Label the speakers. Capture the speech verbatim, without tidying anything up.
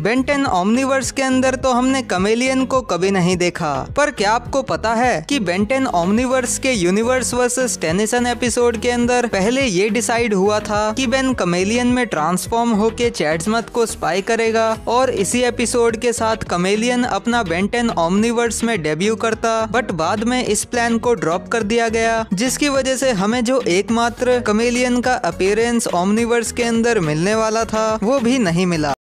Speaker 1: Ben Ten Omniverse के अंदर तो हमने कमेलियन को कभी नहीं देखा, पर क्या आपको पता है कि बेन टेन ओमनीवर्स के यूनिवर्स वर्सेस टेनिसन एपिसोड के अंदर पहले ये डिसाइड हुआ था कि बेन कमेलियन में ट्रांसफॉर्म होके चैट्समथ को स्पाई करेगा और इसी एपिसोड के साथ कमेलियन अपना बेन टेन ओमनीवर्स में डेब्यू करता, बट बाद में इस प्लान को ड्रॉप कर दिया गया, जिसकी वजह से हमें जो एकमात्र कमेलियन का अपीयरेंस ओमनीवर्स के अंदर मिलने वाला था वो भी नहीं मिला।